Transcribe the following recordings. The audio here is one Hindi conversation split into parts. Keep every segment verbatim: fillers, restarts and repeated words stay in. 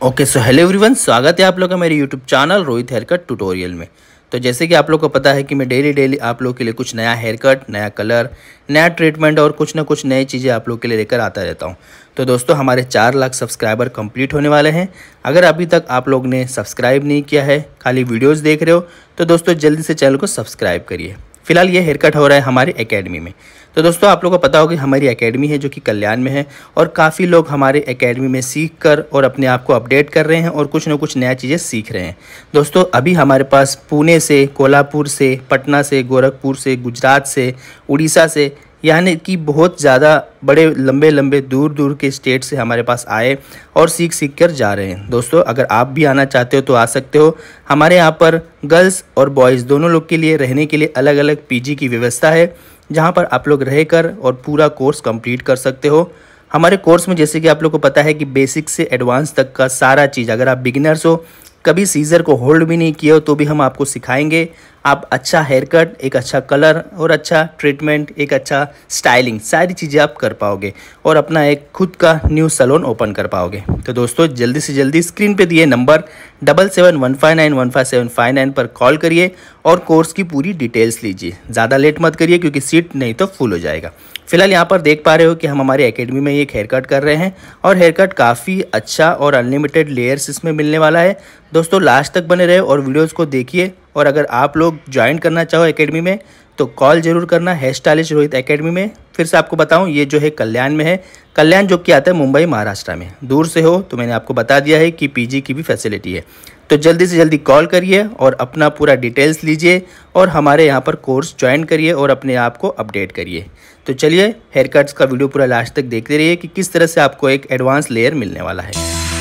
ओके सो हेलो एवरीवन, स्वागत है आप लोग का मेरे YouTube channel Rohit haircut tutorial में। तो जैसे कि आप लोग को पता है कि मैं डेली डेली आप लोग के लिए कुछ नया हेयर कट, नया कलर, नया ट्रीटमेंट और कुछ ना कुछ नई चीज़ें आप लोग के लिए लेकर आता रहता हूं। तो दोस्तों, हमारे चार लाख सब्सक्राइबर कंप्लीट होने वाले हैं। अगर अभी तक आप लोग ने सब्सक्राइब नहीं किया है, खाली वीडियोज़ देख रहे हो, तो दोस्तों जल्दी से चैनल को सब्सक्राइब करिए। फिलहाल ये हेयर कट हो रहा है हमारी एकेडमी में। तो दोस्तों, आप लोगों को पता होगा कि हमारी एकेडमी है जो कि कल्याण में है, और काफ़ी लोग हमारे एकेडमी में सीख कर और अपने आप को अपडेट कर रहे हैं और कुछ ना कुछ नया चीज़ें सीख रहे हैं। दोस्तों, अभी हमारे पास पुणे से, कोल्हापुर से, पटना से, गोरखपुर से, गुजरात से, उड़ीसा से, यानी कि बहुत ज़्यादा बड़े लंबे लंबे दूर दूर के स्टेट से हमारे पास आए और सीख सीख कर जा रहे हैं। दोस्तों, अगर आप भी आना चाहते हो तो आ सकते हो। हमारे यहाँ पर गर्ल्स और बॉयज़ दोनों लोग के लिए रहने के लिए अलग अलग पीजी की व्यवस्था है, जहाँ पर आप लोग रहकर और पूरा कोर्स कंप्लीट कर सकते हो। हमारे कोर्स में जैसे कि आप लोग को पता है कि बेसिक से एडवांस तक का सारा चीज़, अगर आप बिगिनर्स हो, कभी सीज़र को होल्ड भी नहीं किए हो, तो भी हम आपको सिखाएंगे। आप अच्छा हेयर कट, एक अच्छा कलर और अच्छा ट्रीटमेंट, एक अच्छा स्टाइलिंग, सारी चीज़ें आप कर पाओगे और अपना एक खुद का न्यू सैलून ओपन कर पाओगे। तो दोस्तों, जल्दी से जल्दी स्क्रीन पे दिए number double seven one five nine one five seven five nine पर कॉल करिए और कोर्स की पूरी डिटेल्स लीजिए। ज़्यादा लेट मत करिए, क्योंकि सीट नहीं तो फुल हो जाएगा। फिलहाल यहाँ पर देख पा रहे हो कि हम हमारी एकेडमी में एक हेयर कट कर रहे हैं, और हेयर कट काफ़ी अच्छा और अनलिमिटेड लेयर्स इसमें मिलने वाला है। दोस्तों, लास्ट तक बने रहे और वीडियोस को देखिए। और अगर आप लोग ज्वाइन करना चाहो एकेडमी में तो कॉल जरूर करना, हेयर स्टाइलिस्ट रोहित एकेडमी में। फिर से आपको बताऊं, ये जो है कल्याण में है। कल्याण जो कि आता है मुंबई, महाराष्ट्र में। दूर से हो तो मैंने आपको बता दिया है कि पीजी की भी फैसिलिटी है। तो जल्दी से जल्दी कॉल करिए और अपना पूरा डिटेल्स लीजिए और हमारे यहाँ पर कोर्स ज्वाइन करिए और अपने आप को अपडेट करिए। तो चलिए, हेयर कट्स का वीडियो पूरा लास्ट तक देखते रहिए कि किस तरह से आपको एक एडवांस लेयर मिलने वाला है।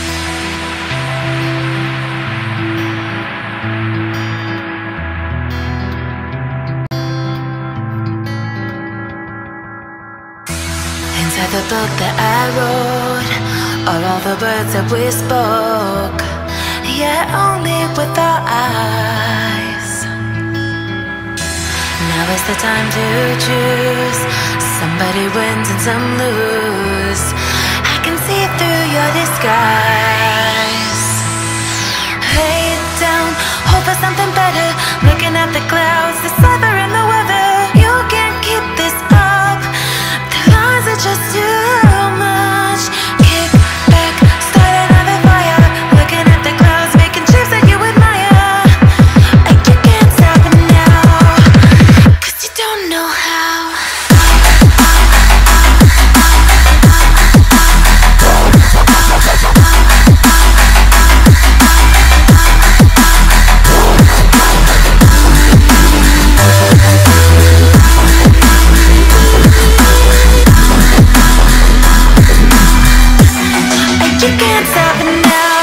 Inside the book that I wrote are all the words that we spoke, yet only with our eyes. Now is the time to choose. Somebody wins and some lose. I can see through your disguise. Lay it down, hope for something better. Looking at the clouds, the cyber and the weather. You can't keep this up. The lies are just too much. Kick back, start another fire. Looking at the clouds, making shapes that you admire. And you can't stop it now, 'cause you don't know how. You can't stop it now.